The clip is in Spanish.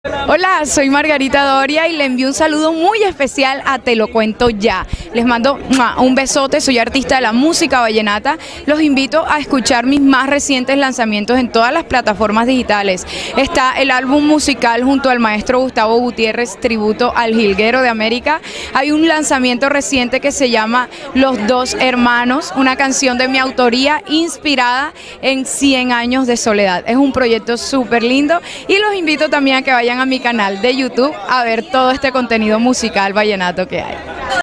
Hola, soy Margarita Doria y le envío un saludo muy especial a Te lo cuento ya. Les mando un besote, soy artista de la música vallenata. Los invito a escuchar mis más recientes lanzamientos en todas las plataformas digitales. Está el álbum musical junto al maestro Gustavo Gutiérrez, tributo al jilguero de América. Hay un lanzamiento reciente que se llama Los Dos Hermanos, una canción de mi autoría inspirada en 100 años de soledad. Es un proyecto súper lindo y los invito también a que vayan a mi canal de YouTube a ver todo este contenido musical vallenato que hay.